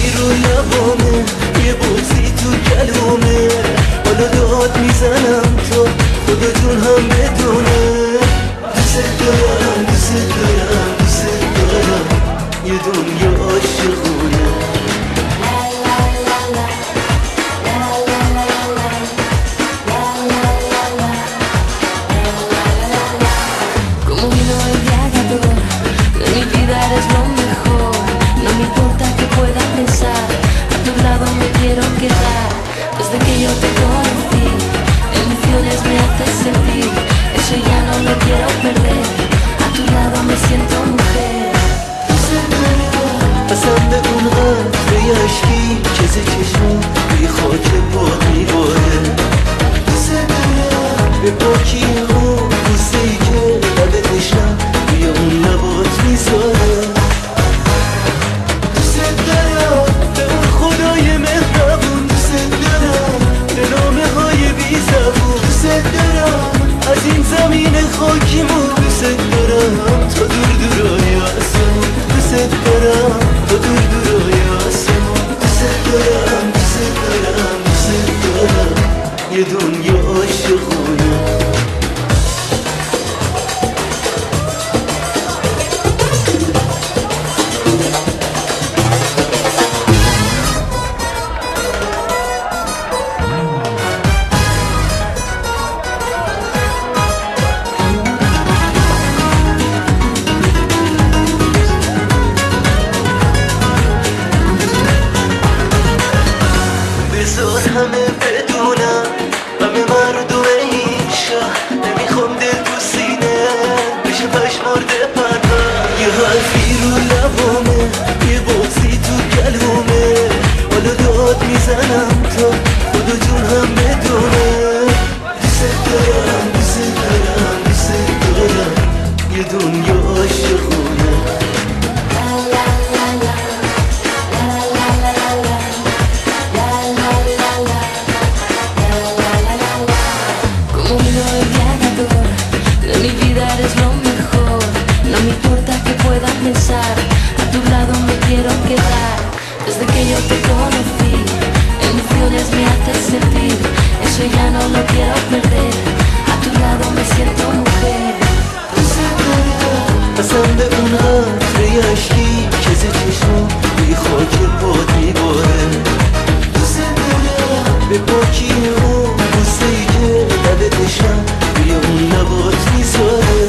رو لبامه، یه بوسی تو گلومه، حالا داد میزنم تا خدا جون هم بدونه. دوست دارم دوست دارم دوست دارم، یه دنیا عاشقونه. Como vino el viagador, de mi vida eres lo mejor. No me importa que pueda pensar, a tu lado me quiero quedar. Desde que yo te conocí, emociones me haces sentir, eso ya no lo quiero perder. A tu lado me siento mujer. پسند اون قطره عشقی که ز چشمم روی خاک پات میباره. دوست دارم به پاکی اون بوسه‌ای که لب تشنم روی اون لبات میذاره. دوست دارم به اون خدای مهربون، دوست دارم به نامه های بی زبون، دوست دارم از این زمین خاکیمون، دوست دارم تا دور دورای آسمون، دوست دارم تا دور دورای آسمون، دوست دارم دوست دارم دوست دارم، یه دنیا عاشقونه. بذار همه بدونم، همه مردم این شهر نمیخوام دل تو سینه بشه پشمارده پرور. یه حرفی رو لبامه، یه بغضی تو گلومه، حالا داد میزنم تا خدا جون هم بدونه. دوست دارم دوست دارم دوست دارم، یه دنیا عاشقونه. Como vino el viagador, de mi vida eres lo mejor. No me importa que pueda pensar, a tu lado me quiero quedar. Desde que yo te conocí, emociones me haces sentir, eso ya no lo quiero perder. A tu lado me siento mujer. پسند اون قطره عشقی که ز چشمم روی خاک پات میباره. دوست دارم به پاکی اون بوسه‌ای که لب تشنم روی اون لبات میذاره.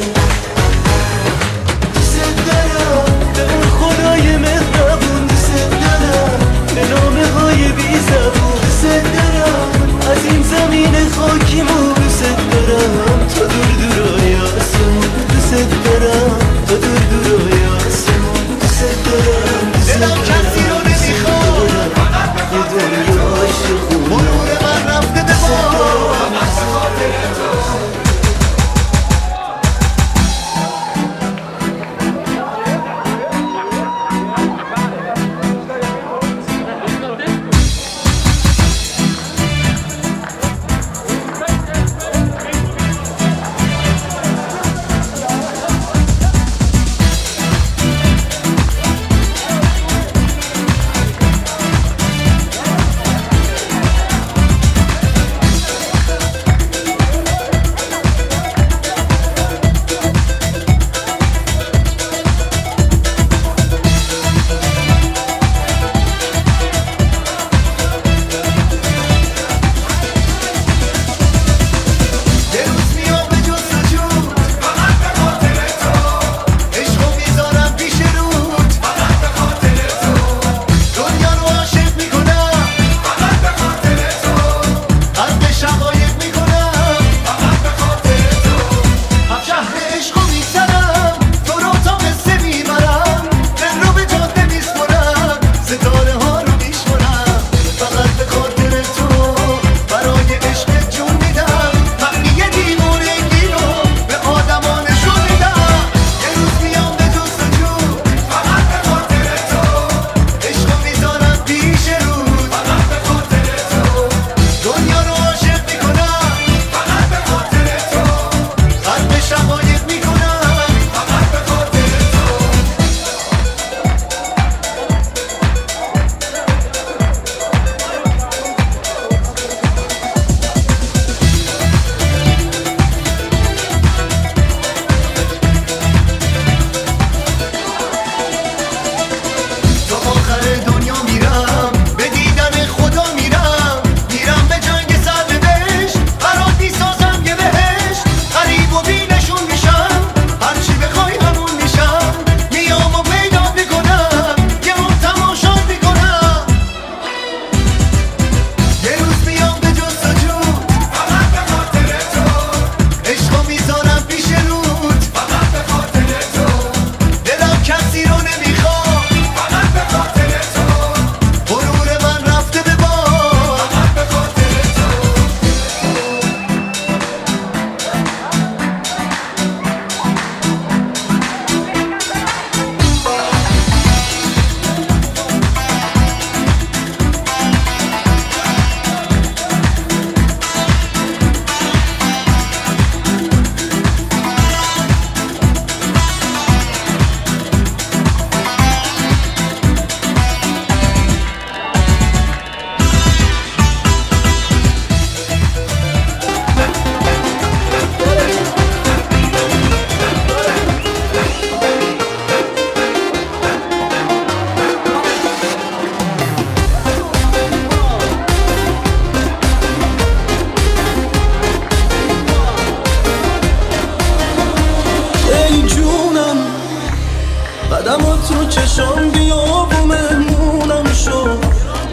دوست دارم به اون خدای مهربون، دوست دارم به نامه های بی زبون، دوست دارم از این زمین خاکیمون، دوست دارم تا دور دورای آسمون، دوست دارم تا دور دورای آسمون، دوست دارم دوست دارم. دلم کسی رو نمیخواد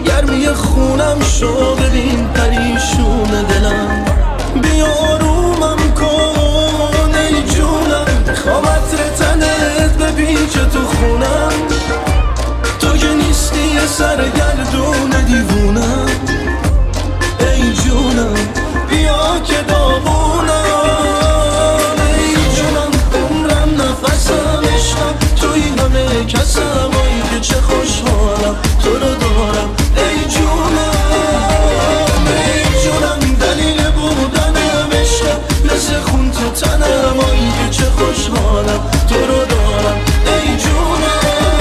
گرمی خونم شو ببین پریشون دلم بیا آرومم کن ای جونم میخوام عطر تنت بپیچه تو خونم تو که نیستی یه سرگردون دیوونم ای جونم بیا که داغونم ای جونم عمرم نفسم عشقم توی همه کسم آی که چه خوشحالم تو رو دارم ای جونم ای جونم دلیل بودنم عشقم مثل خون تو تنم آی که چه خوشحالم تو رو دارم ای جونم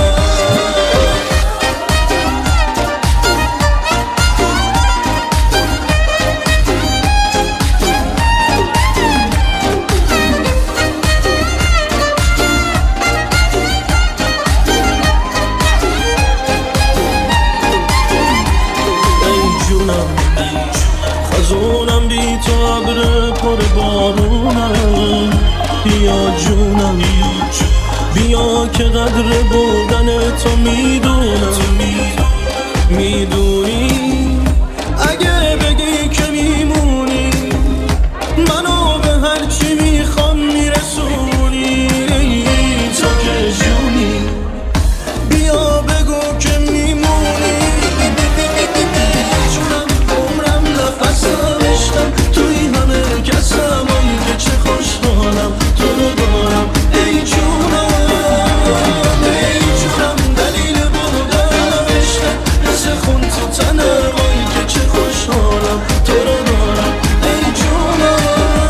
خزونم بی تو عبر پر بارونم بیا جونم بیا که قدر بودن تو میدونم میدونی اگه بگی که میمونی منو به هرچی میخوام میرسونی تو که جونی بیا بگو که میمونی نفسم عشقم توی همه کسم آی که چه خوشحالم تو رو دارم ای جونم ای جونم دلیل بودنم عشقم مثل خون تو تنم آی که چه خوشحالم تو رو دارم ای جونم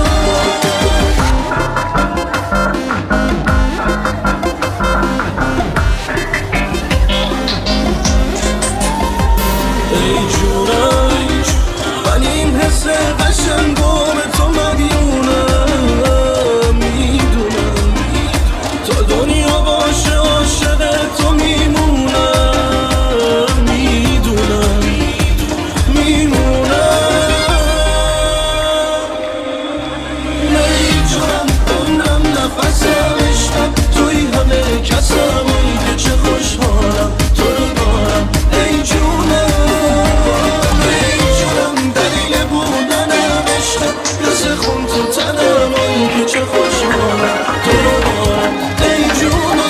ای جونم ولی این حس قشنگم تو مدیونم میدونم تا دنیا باشه عاشق تو میمونم میدونم ای جونم عمرم نفسم عشقم توی همه کسم آی که چه خوشحالم تو رو دارم ای جونم مثل خون تو تنم آی که چه خوشحالم تو رو دارم ای جونم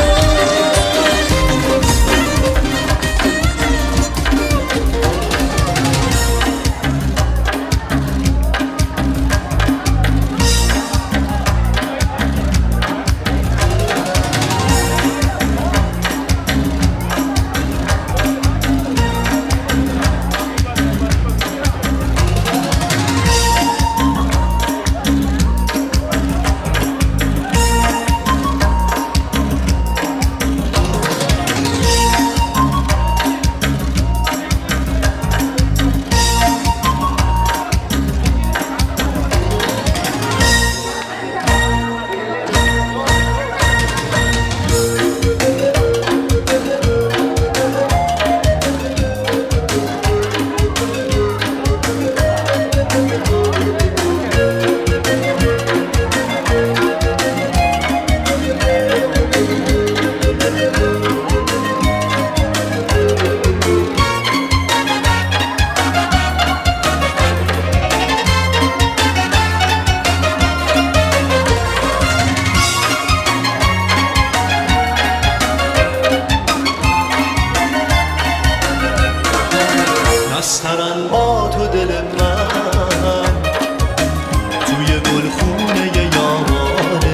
نسترن با تو دل من توی گلخونه یاره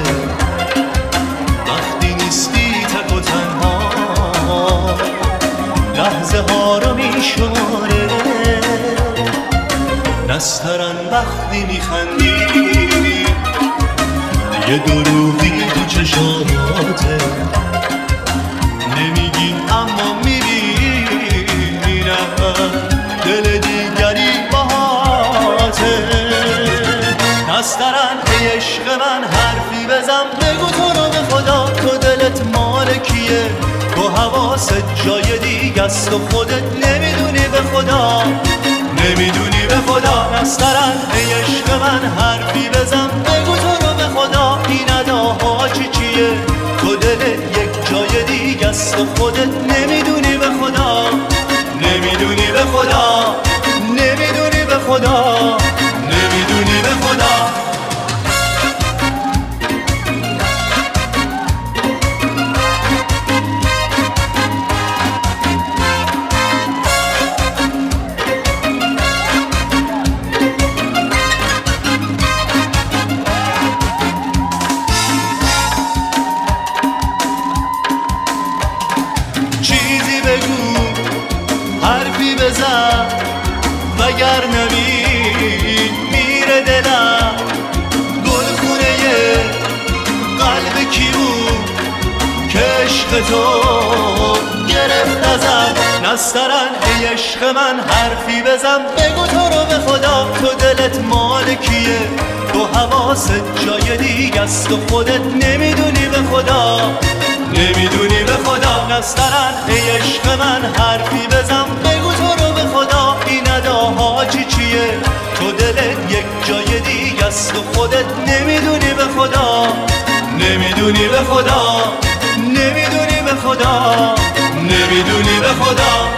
وقتی نیستی تک و تنها لحظه ها رو میشماره نسترن وقتی میخندی یه دروغی تو چشاماته نمیگیم اما میبینم دل دیگری باهاته نسترن ای عشق من حرفی بزن بگو تو رو به خدا تو دلت مال کیه تو حواست جای دیگه است و خودت نمیدونی به خدا نمیدونی به خدا نسترن ای عشق من حرفی بزن بگو تو رو به خدا این اداها چیه تو دلت یک جای دیگه است و خودت نمیدونی به خدا نمیدونی خدا، نمیدونی به خدا، نمیدونی به خدا. چیزی بگو، حرفی بزن، وگر نمید میره دلم. گلخونه قلب کی بود که عشق تو گرفت ازم؟ نسترن ای عشق من حرفی بزن، بگو تو رو به خدا تو دلت مال کیه؟ تو حواست جای دیگه است و خودت نمیدونی به خدا، نمیدونی به خدا. نسترن ای عشق من حرفی بزن، بگو تو رو به خدا این اداها چیه؟ تو دلت یک جای دیگه است و خودت نمیدونی به خدا، نمیدونی به خدا، نمیدونی به خدا، نمیدونی به خدا.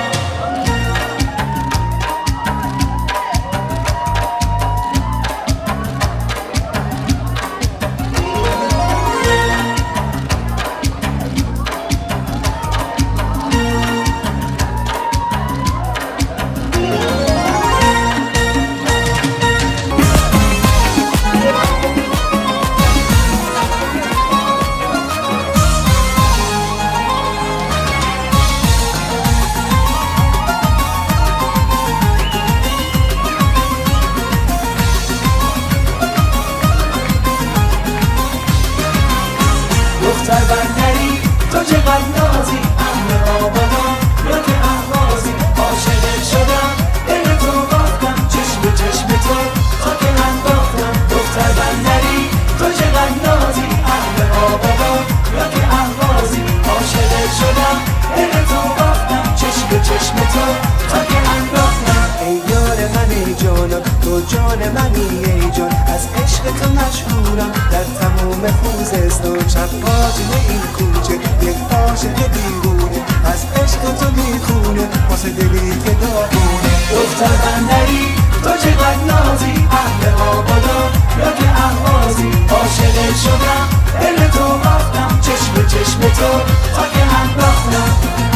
دختر بندری تو چقدر نازی، اهل آبادان یا که اهوازی. عاشقت شدم دل تو باختم، چشم به چشم تو تا که انداختم. دختر بندری تو چقدر نازی، اهل آبادان یا که اهوازی. عاشقت شدم دل تو باختم، چشم به چشم تو تا که انداختم. ای یار من ای جانم، تو جان منی ای جان. از عشق تو مشهورم در تمام خوزستان. شب پاتون این کوچه یک عاشق دیوونه، از عشق تو میخونه واسه دلی که داغونه. دختر بندری تو چقدر نازی، اهل آبادان یا که اهوازی. عاشقت شدم دل تو باختم، چشم به چشم تو تا که انداختم.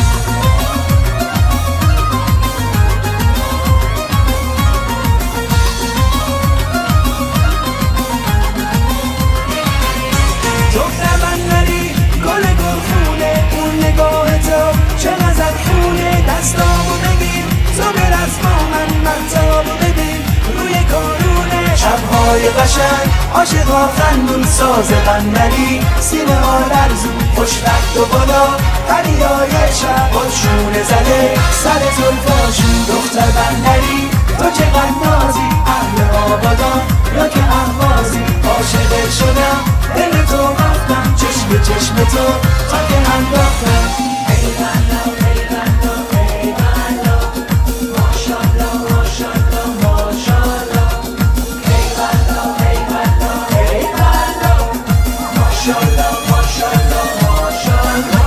دختر بندری گل گلخونه، اون نگاه تو چقدر خونه. دستامو بگیر تو برس با من، مهتابو ببین روی کارونه. شبهای قشنگ عاشقا خندون، ساز بندری سینه ها لرزون. خوش رفت و بالا پریای شب خودشونه زده سر زلفاشون. دختر بندری تو چقدر نازی، اهل آبادان یا که اهوازی. عاشقت شدم دل تو باختم، چشم به چشم تو تا که انداختم. ای بلا ای بلا ای بلا، ماشالله ماشالله ماشالله. ای بلا ای بلا ای بلا، ماشالله ماشالله ماشالله.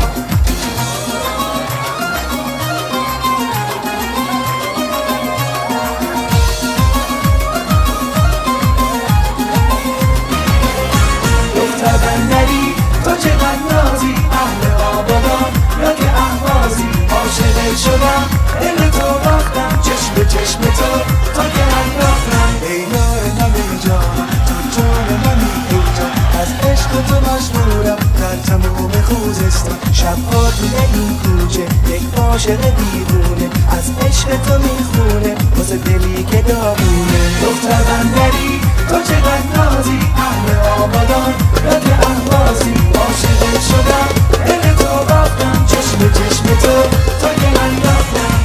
دختر بندری تو چقدر نازی، اهل آبادان یا که اهوازی. عاشقت شدم دل تو باختم، چشم به چشم تو تا که انداختم. ای یار من ای جان، تو جان منی ای جان. از عشق تو مشهورم در تمام خوزستان. شبها توی این کوچه یک عاشق دیوونه، از عشق تو میخونه واسه دلی که داغونه. دختر بندری تو چقدر نازی، اهل آبادان یا که اهوازی. عاشقت شدم دل تو باختم، چشم به چشم تو تا که انداختم.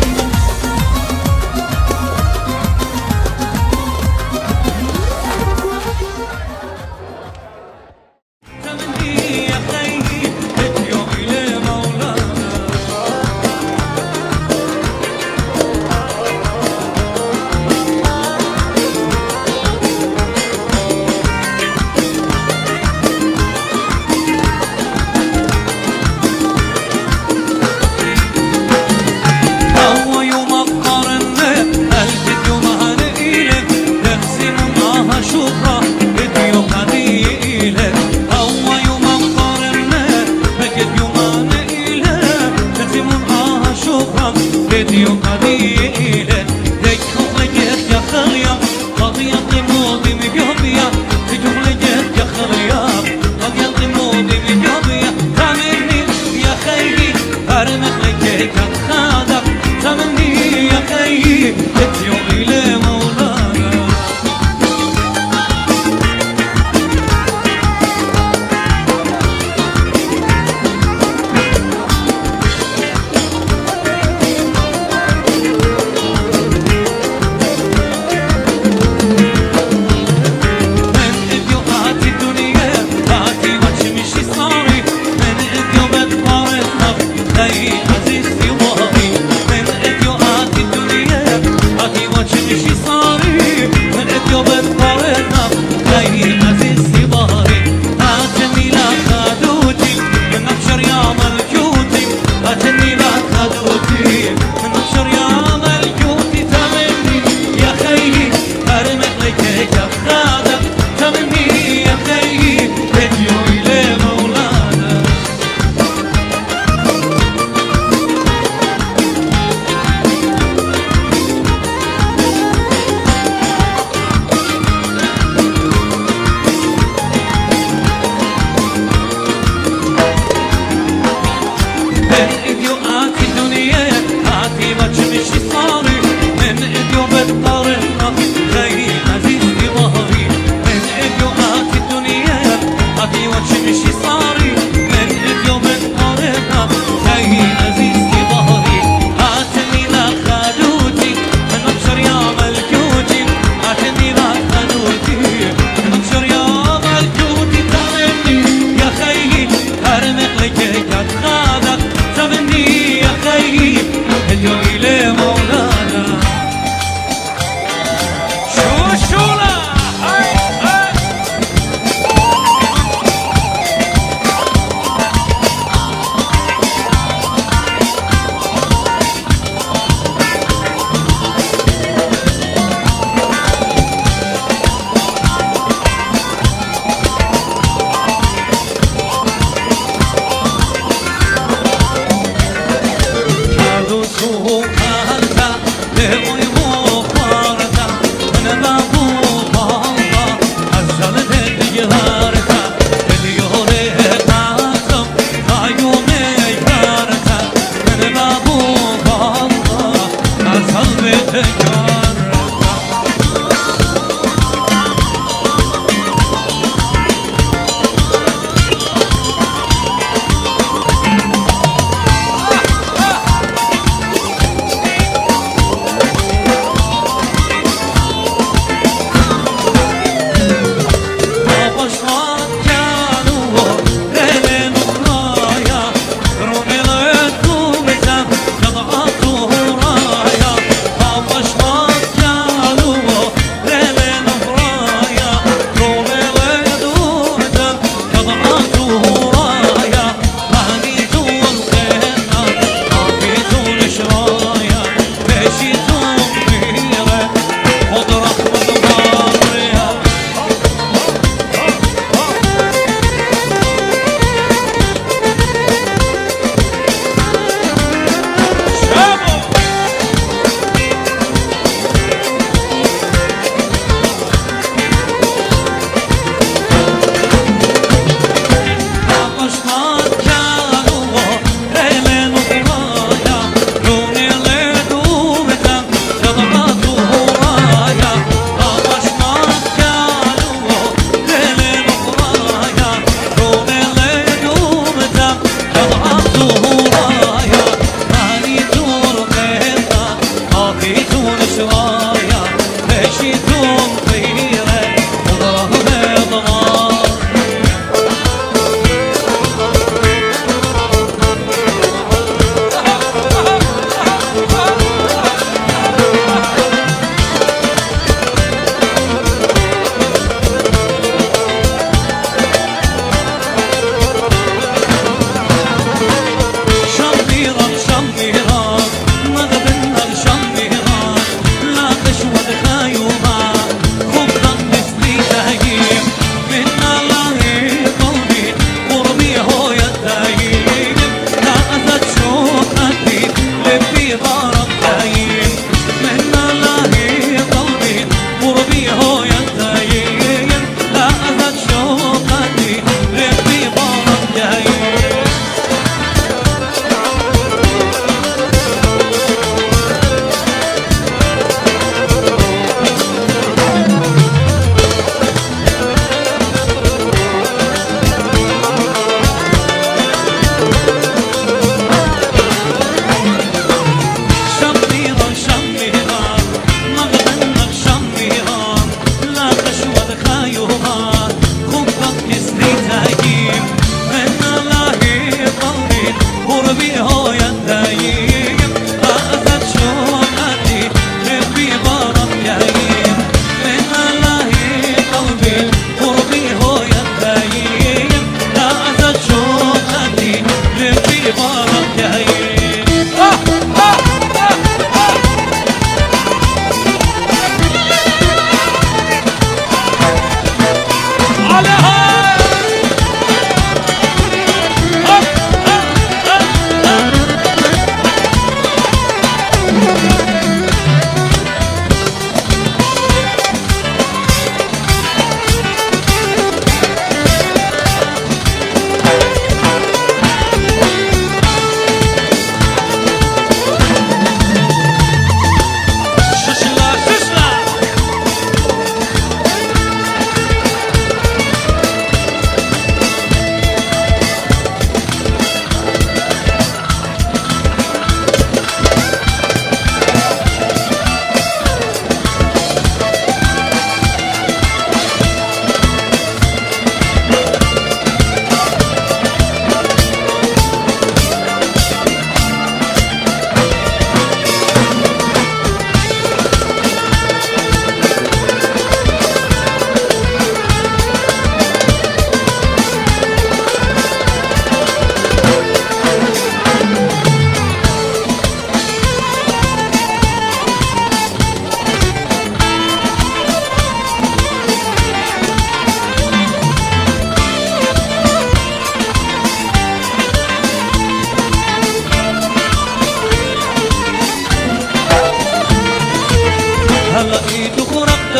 Başma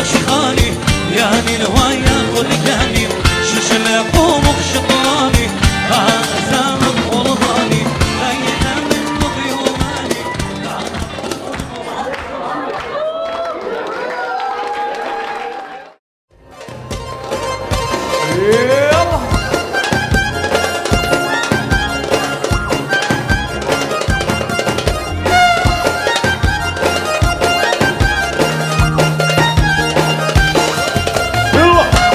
لك شخاني يعني الهواية خلقاني شلة قوم بشطاني أزامك والغاني أيها من مضيوماني يلا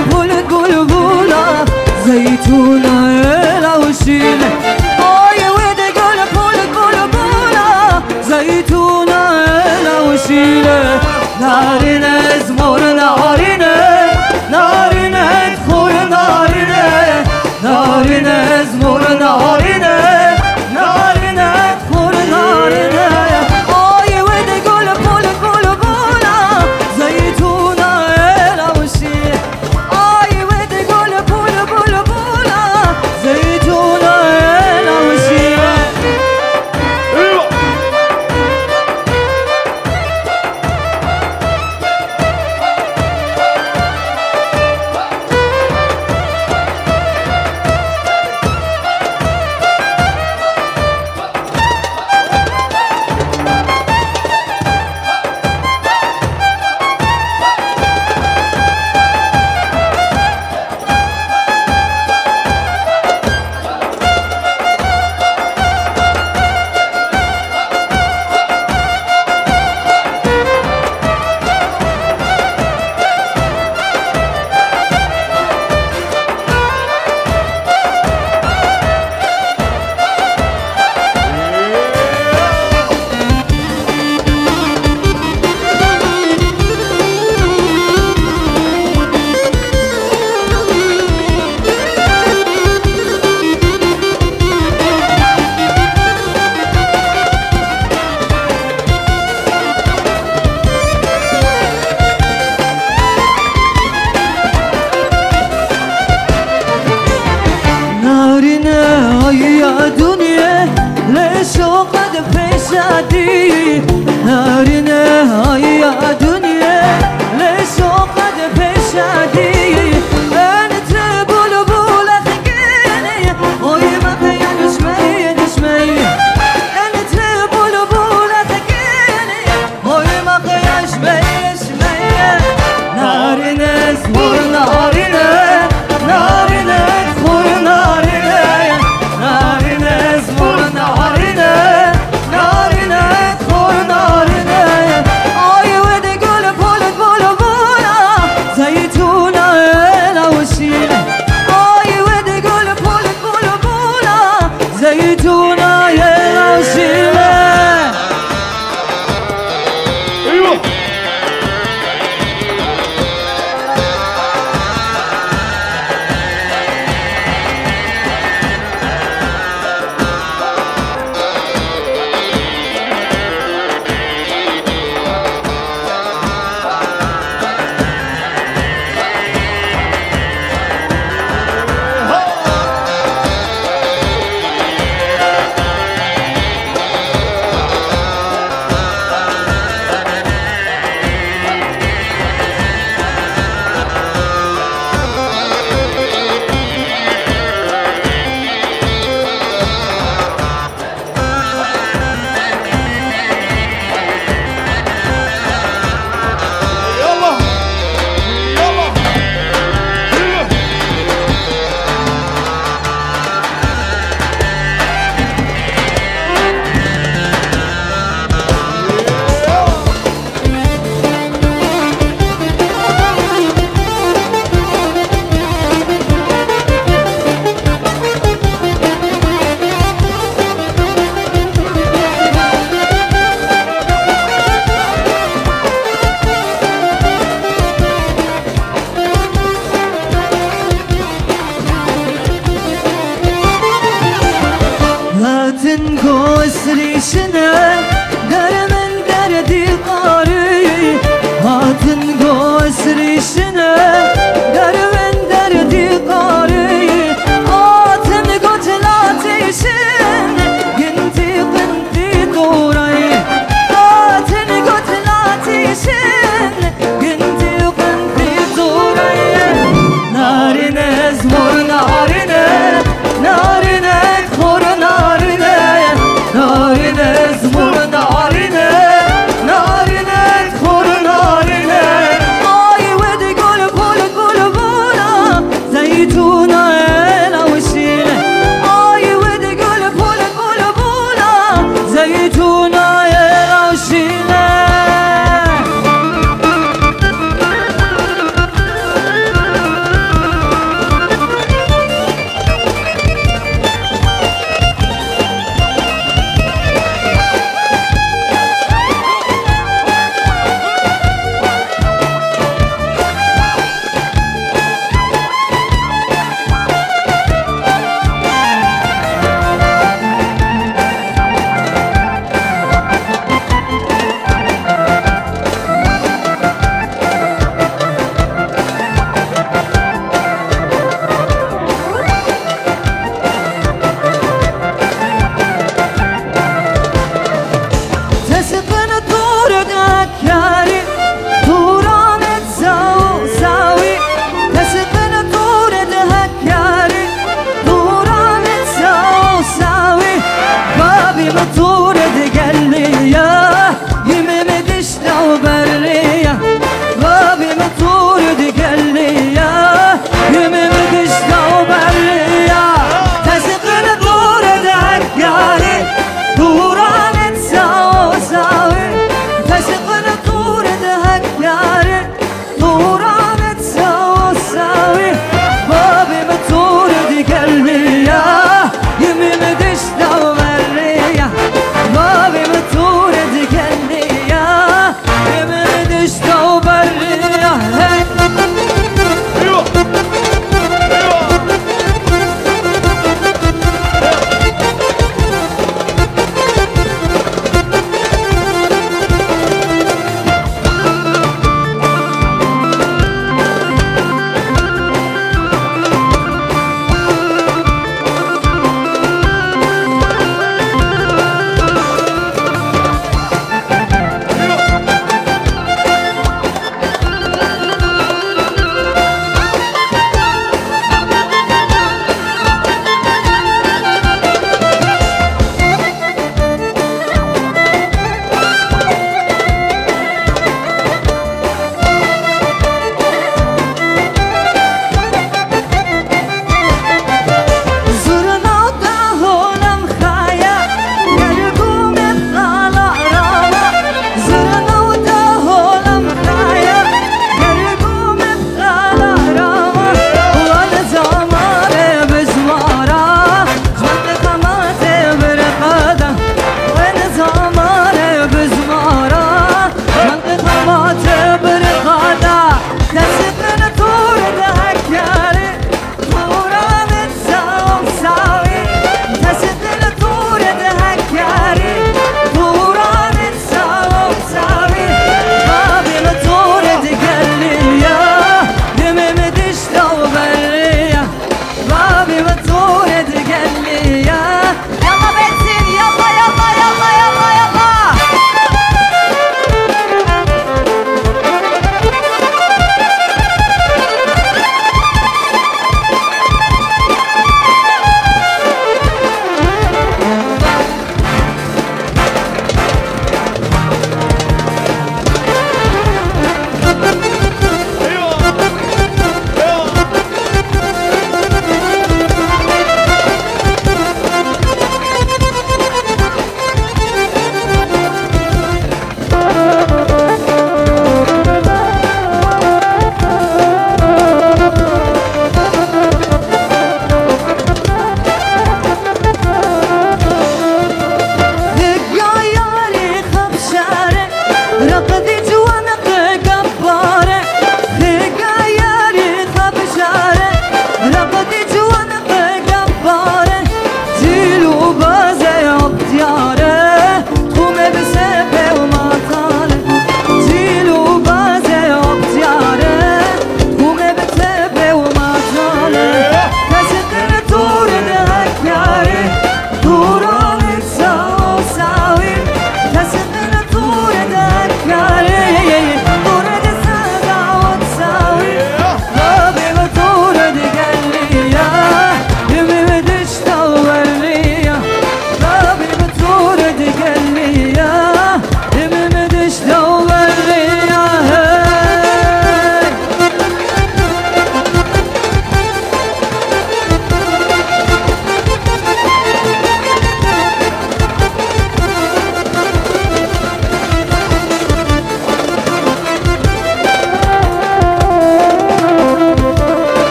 بلبولا زيتونة لوشيلة آي ودي قول بلبولا زيتونة لوشيلة نارنا زمور نارنا نارنا ادخل نارنا نارنا زمور نارنا نارنا ادخل نارنا آي ودي قول بلبولا زيتونة لوشيلة آي ودي قول بلبولا زيتونة لوشيلة يا دنيا ليش وقد فسادي نارنا يا دنيا ليش وقد فسادي انت بلبولة ثقيني وي ما خيال شمي شمي انت بلبولة ثقيني وي ما خيال شمي شمي نارنا زمر نارنا نارنا ادخل نارنا نارنا زمر نارنا نارنا ادخل نارنا آي ودي قول بلبولا زيتونة لوشيلة آي ودي قول بلبولا زيتونة لوشيلة تنقص ريشنا در من دردي قاري ها تنقص ريشنا